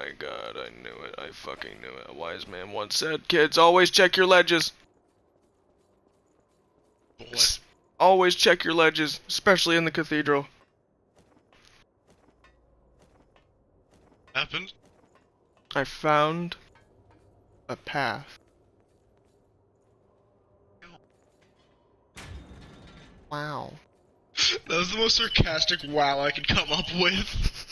my god, I knew it. I fucking knew it. A wise man once said, kids, always check your ledges. What? Always check your ledges, especially in the cathedral. Happened? I found a path. Wow. That was the most sarcastic wow I could come up with.